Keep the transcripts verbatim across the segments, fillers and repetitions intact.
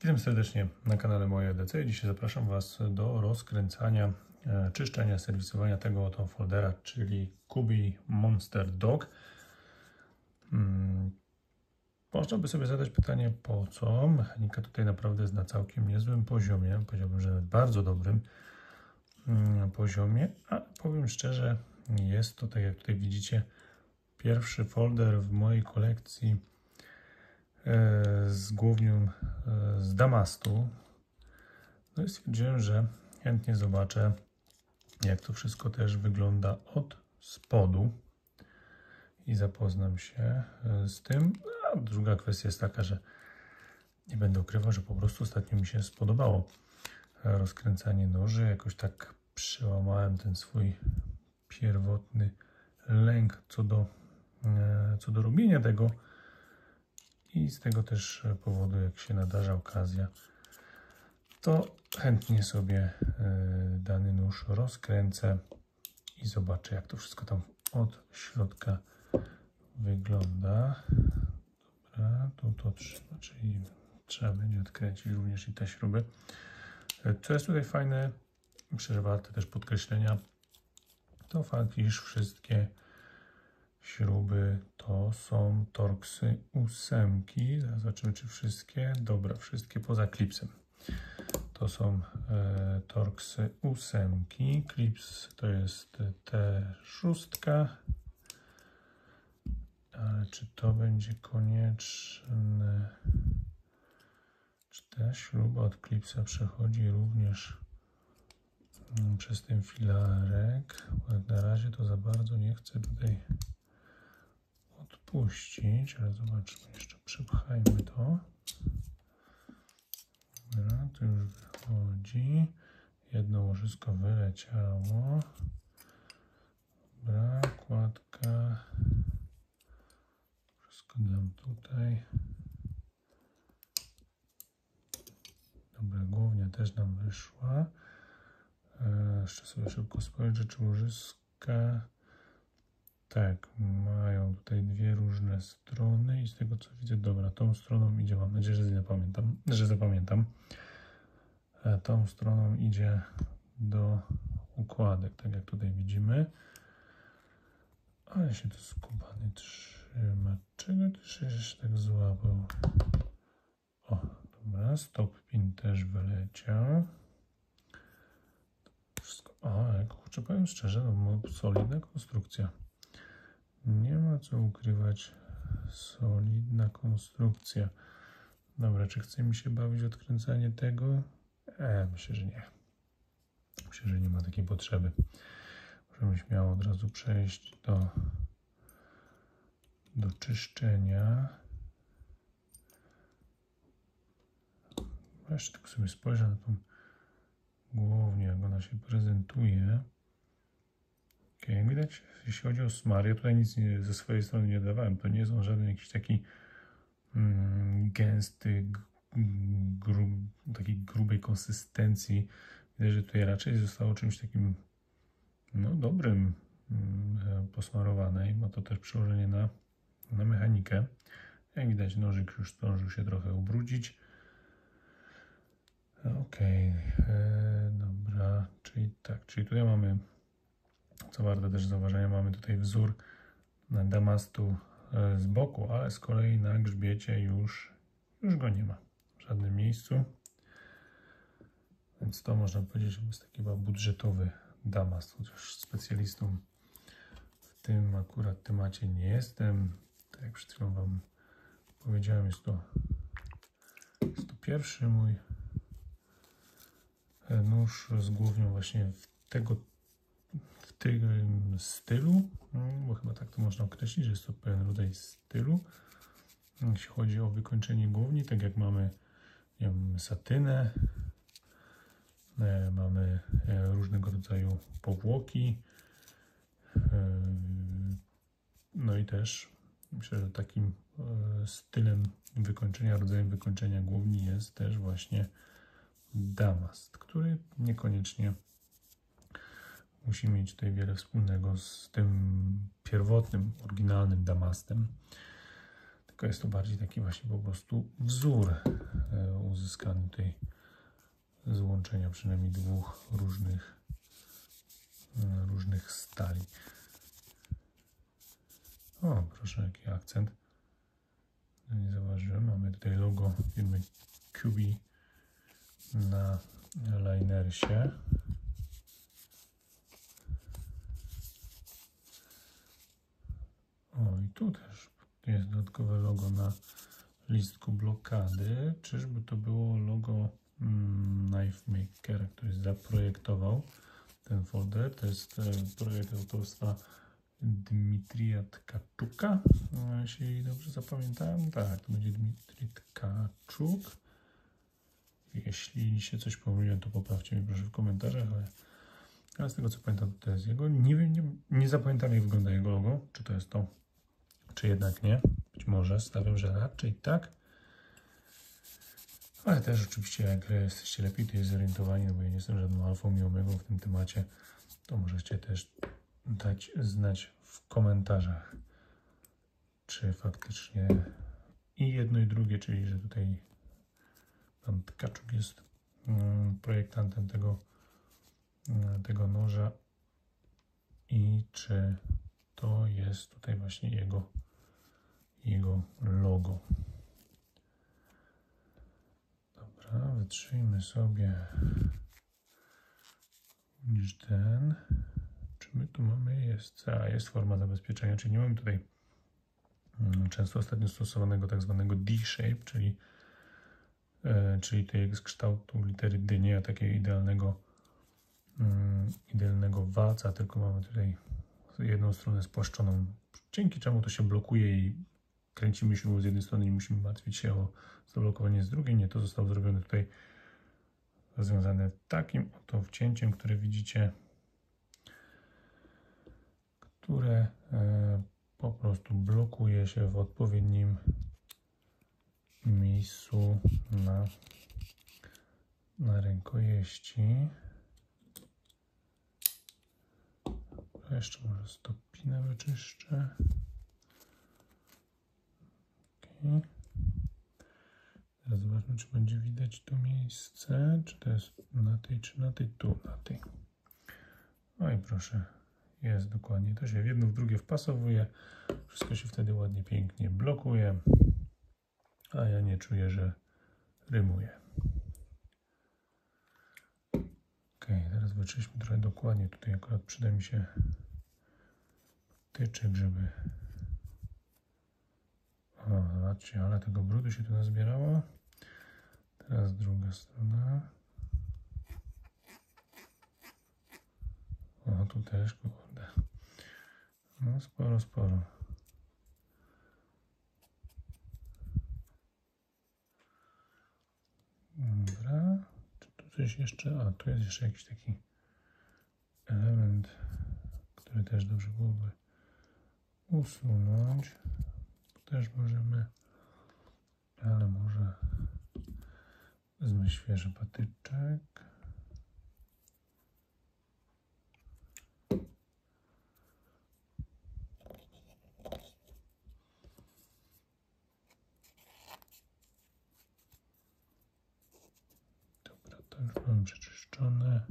Witam serdecznie na kanale Moje E D C. Dzisiaj zapraszam Was do rozkręcania, e, czyszczenia, serwisowania tego oto foldera, czyli Kubi Monster Dog. Hmm. Można by sobie zadać pytanie, po co? Mechanika tutaj naprawdę jest na całkiem niezłym poziomie, powiedziałbym, że bardzo dobrym hmm, poziomie, a powiem szczerze, jest to, tak jak tutaj widzicie, pierwszy folder w mojej kolekcji z głównią z damastu. No i stwierdziłem, że chętnie zobaczę, jak to wszystko też wygląda od spodu i zapoznam się z tym. A druga kwestia jest taka, że nie będę ukrywał, że po prostu ostatnio mi się spodobało rozkręcanie noży. Jakoś tak przełamałem ten swój pierwotny lęk co do, co do robienia tego. I z tego też powodu, jak się nadarza okazja, to chętnie sobie dany nóż rozkręcę i zobaczę, jak to wszystko tam od środka wygląda. Dobra, tu to trzyma, czyli trzeba będzie odkręcić również i te śruby. Co jest tutaj fajne, myślę, że warte też podkreślenia, to fakt, iż wszystkie śruby to są Torxy ósemki. Zaraz zobaczymy, czy wszystkie. Dobra, wszystkie poza klipsem. To są e, Torxy ósemki. Klips to jest T sześć. Ale czy to będzie konieczne? Czy ta śruba od klipsa przechodzi również mm, przez ten filarek? Bo jak na razie to za bardzo nie chcę tutaj odpuścić, ale zobaczmy, jeszcze przypchajmy to. Dobra, to już wychodzi. Jedno łożysko wyleciało. Dobra, kładka. Wszystko dam tutaj. Dobra, głównia też nam wyszła. Jeszcze sobie szybko spojrzę, czy łożyska. Tak, mają tutaj dwie różne strony i z tego co widzę, dobra, tą stroną idzie, mam nadzieję, że zapamiętam, że zapamiętam. Tą stroną idzie do układek, tak jak tutaj widzimy. Ale się to skubany trzyma. Czego to się jeszcze tak złapał? O, dobra, stop pin też wyleciał. Wszystko, o, jak kurczę, powiem szczerze, no, solidna konstrukcja. Nie ma co ukrywać, solidna konstrukcja. Dobra, czy chce mi się bawić odkręcanie tego? E, myślę, że nie. Myślę, że nie ma takiej potrzeby. Możemy śmiało od razu przejść do, do czyszczenia. Jeszcze tylko sobie spojrzę na tą głownię, jak ona się prezentuje. Okay, jak widać, jeśli chodzi o smar, ja tutaj nic nie, ze swojej strony nie dawałem. To nie jest on żaden jakiś taki mm, gęsty, gru, takiej grubej konsystencji. Widać, że tutaj raczej zostało czymś takim no, dobrym mm, posmarowane i ma to też przełożenie na, na mechanikę. Jak widać, nożyk już zdążył się trochę ubrudzić. Ok, e, dobra, czyli tak, czyli tutaj mamy, co warte też zauważenia, mamy tutaj wzór damastu z boku, ale z kolei na grzbiecie już, już go nie ma w żadnym miejscu. Więc to można powiedzieć, że jest taki chyba budżetowy damast, chociaż specjalistą w tym akurat temacie nie jestem. Tak jak przed chwilą Wam powiedziałem, jest to, jest to pierwszy mój nóż z głównią właśnie w tego w tym stylu, bo chyba tak to można określić, że jest to pewien rodzaj stylu. Jeśli chodzi o wykończenie główni, tak jak mamy, nie wiem, satynę, mamy różnego rodzaju powłoki, no i też myślę, że takim stylem wykończenia, rodzajem wykończenia główni jest też właśnie damast, który niekoniecznie musi mieć tutaj wiele wspólnego z tym pierwotnym, oryginalnym damastem. tylko jest to bardziej taki właśnie po prostu wzór uzyskany tutaj z łączenia przynajmniej dwóch różnych, różnych stali. O, proszę, jaki akcent. No nie zauważyłem. Mamy tutaj logo firmy Q B na linersie. O, i tu też jest dodatkowe logo na listku blokady. Czyżby to było logo mm, Knife Makera, który zaprojektował ten folder? To jest e, projekt autorstwa Dmitrija Tkaczuka, jeśli dobrze zapamiętałem. Tak, to będzie Dmitrij Tkaczuk. Jeśli się coś pomyliłem, to poprawcie mnie proszę w komentarzach, ale, ale z tego co pamiętam, to jest jego. Nie wiem, nie, nie zapamiętam, jak wygląda jego logo. Czy to jest to, czy jednak nie. Być może, stawiam, że raczej tak. Ale też oczywiście, jak jesteście lepiej tutaj zorientowani, no bo ja nie jestem żadną alfą i omegą w tym temacie, to możecie też dać znać w komentarzach, czy faktycznie i jedno i drugie, czyli że tutaj pan Tkaczuk jest um, projektantem tego, um, tego noża i czy to jest tutaj właśnie jego, jego logo. Dobra, wytrzyjmy sobie niż ten. Czy my tu mamy, jest, a jest forma zabezpieczenia, czyli nie mamy tutaj um, często ostatnio stosowanego tak zwanego D-shape, czyli, e, czyli tej z kształtu litery D, nie takiego idealnego, um, idealnego walca, tylko mamy tutaj jedną stronę spłaszczoną, dzięki czemu to się blokuje i kręcimy się z jednej strony i musimy martwić się o zablokowanie z drugiej. Nie, to zostało zrobione tutaj, rozwiązane takim oto wcięciem, które widzicie, które e, po prostu blokuje się w odpowiednim miejscu na, na rękojeści. Jeszcze może stopinę wyczyszczę. Okay. Teraz zobaczmy, czy będzie widać to miejsce, czy to jest na tej, czy na tej, tu, na tej. No i proszę, jest dokładnie. To się w jedno, w drugie wpasowuje. Wszystko się wtedy ładnie, pięknie blokuje. A ja nie czuję, że rymuje. Ok, teraz wyczyśmy trochę dokładnie. Tutaj akurat przyda mi się tyczek, żeby... O, zobaczcie, ale tego brudu się tu nazbierało. Teraz druga strona. O, tu też, kurde. No, sporo, sporo. Dobra. Czy tu coś jeszcze? A, tu jest jeszcze jakiś taki element, który też dobrze byłoby usunąć. Tu też możemy, ale może wezmę świeży patyczek. Dobra, to już mamy przeczyszczone.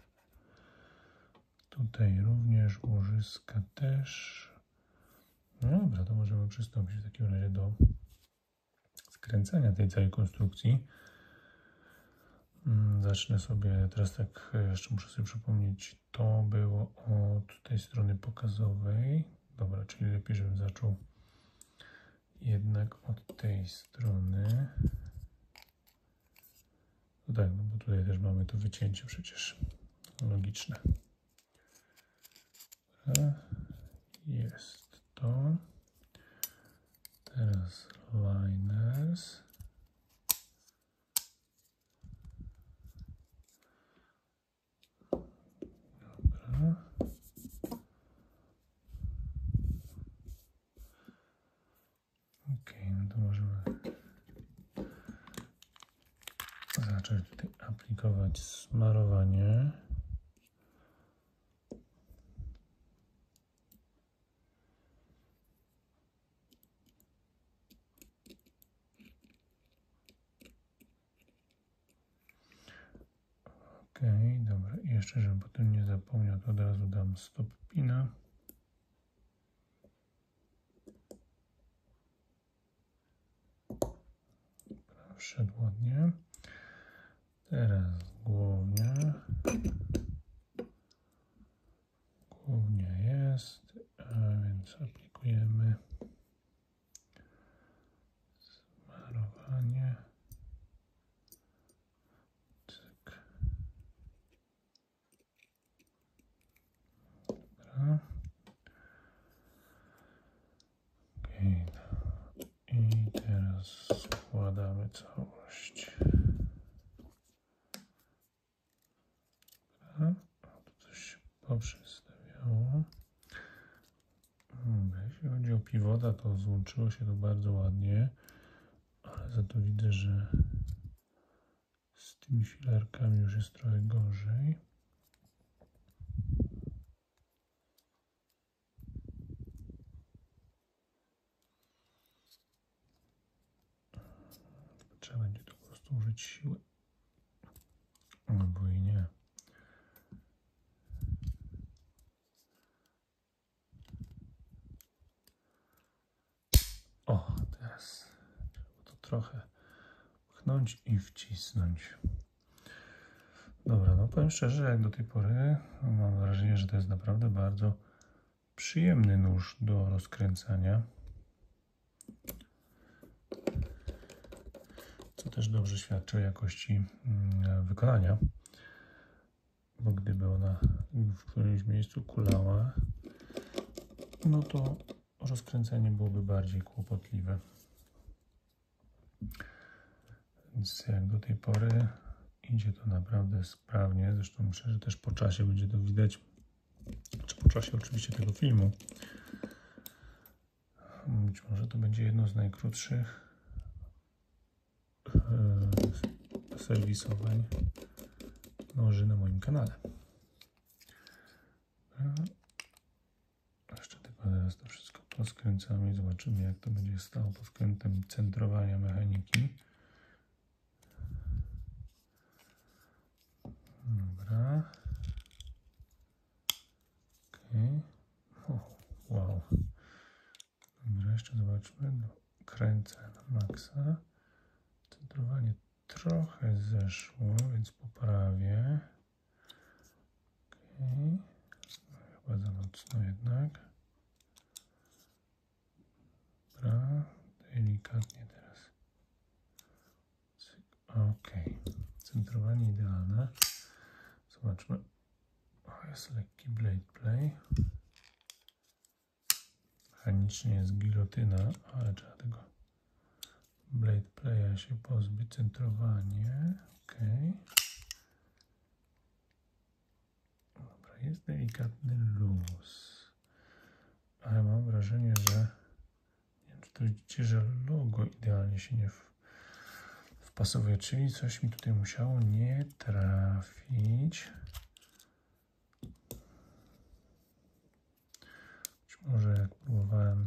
Tutaj również łożyska też. No dobra, to możemy przystąpić w takim razie do skręcania tej całej konstrukcji. Zacznę sobie, teraz tak jeszcze muszę sobie przypomnieć, to było od tej strony pokazowej. Dobra, czyli lepiej, żebym zaczął jednak od tej strony. No tak, no bo tutaj też mamy to wycięcie przecież logiczne. Jest to. Teraz liners. Dobra. Ok, no to możemy zacząć tutaj aplikować smarowanie. dobra. I jeszcze, żebym potem nie zapomniał, to od razu dam stop pina. Wszedł ładnie. Teraz głownia. Głownia jest, a więc aplikujemy smarowanie. Cyk. Dobra. Okay. I teraz składamy całość. Dobra. Tu coś się poprzestawiało. Jeśli chodzi o piwota, to złączyło się to bardzo ładnie, ale za to widzę, że z tymi filarkami już jest trochę gorzej. Trzeba będzie tu po prostu użyć siły, albo i nie. O, teraz trzeba to trochę pchnąć i wcisnąć. Dobra, no powiem szczerze, jak do tej pory mam wrażenie, że to jest naprawdę bardzo przyjemny nóż do rozkręcania. Co też dobrze świadczy o jakości wykonania. Bo gdyby ona w którymś miejscu kulała, no to rozkręcanie byłoby bardziej kłopotliwe. Więc jak do tej pory idzie to naprawdę sprawnie. Zresztą myślę, że też po czasie będzie to widać. Czy po czasie oczywiście tego filmu. Być może to będzie jedno z najkrótszych e, serwisowań noży na moim kanale. Jeszcze tylko teraz to wszystko poskręcamy i zobaczymy, jak to będzie stało pod kątem centrowania mechaniki. Dobra. Okay. O, wow. Dobra, jeszcze zobaczmy. No, kręcę na maksa. Centrowanie trochę zeszło, więc poprawię. Okay. No, chyba za mocno jednak. Dobra, delikatnie teraz. Ok. Centrowanie idealne. Zobaczmy. O, jest lekki blade play. Mechanicznie jest gilotyna, ale trzeba tego blade playa się pozbyć. Centrowanie. Ok. Dobra, jest delikatny luz. Ale mam wrażenie, że nie wiem, czy to widzicie, że logo idealnie się nie w, wpasowuje, czyli coś mi tutaj musiało nie trafić. Być może jak próbowałem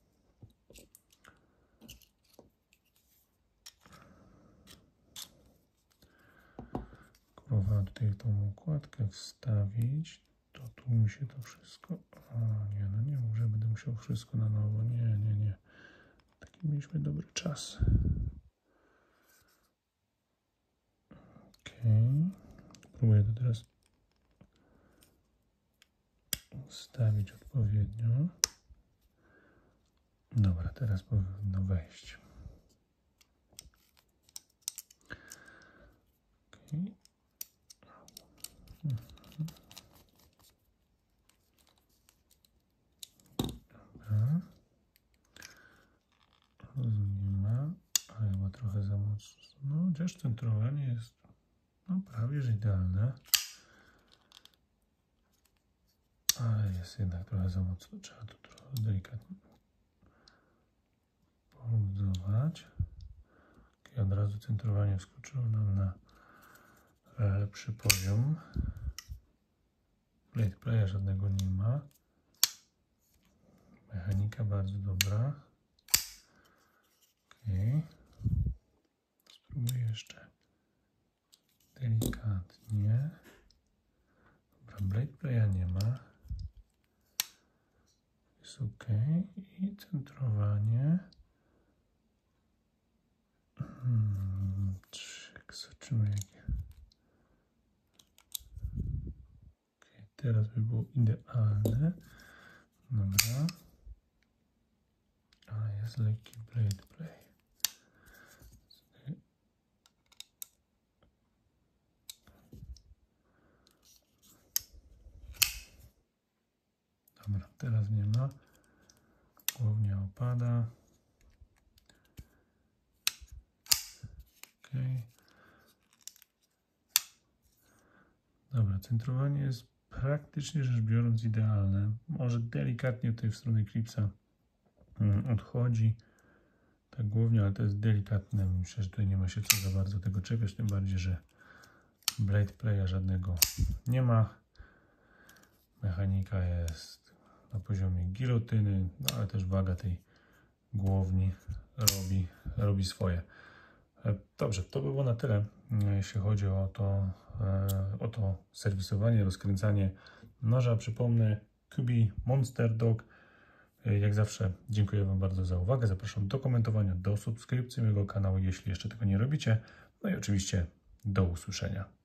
próbowałem tutaj tą układkę wstawić, to tu mi się to wszystko... O nie, no nie mów, że będę musiał wszystko na nowo. Nie, nie, nie. Taki mieliśmy dobry czas. Okej. Próbuję to teraz ustawić odpowiednio. Dobra, teraz powinno wejść. Okej. Mhm. Dobra. Luzu nie ma, ale chyba trochę za mocno. No, chociaż centrowanie jest no, prawie że idealne. Ale jest jednak trochę za mocno. Trzeba to trochę delikatnie poluzować. I od razu centrowanie wskoczyło nam na lepszy poziom. Blade playa żadnego nie ma. Mechanika bardzo dobra. Okay. Spróbuję jeszcze delikatnie. Blade Playa nie ma. Jest ok. I centrowanie. Hmm, zobaczymy jakie. Okay, teraz by było idealne. Dobra. A jest lekki Blade Play. Dobra, teraz nie ma. Głownia opada. Ok. Dobra, centrowanie jest praktycznie rzecz biorąc idealne. Może delikatnie tutaj w stronę Eclipse'a odchodzi ta głownia, ale to jest delikatne. Myślę, że tutaj nie ma się co za bardzo tego czepiać, tym bardziej, że Blade Playa żadnego nie ma. Mechanika jest na poziomie gilotyny, no ale też waga tej głowni robi, robi swoje. Dobrze, to by było na tyle, jeśli chodzi o to, o to serwisowanie, rozkręcanie noża. Przypomnę, Q B Monster Dog. Jak zawsze dziękuję Wam bardzo za uwagę. Zapraszam do komentowania, do subskrypcji mojego kanału, jeśli jeszcze tego nie robicie. No i oczywiście do usłyszenia.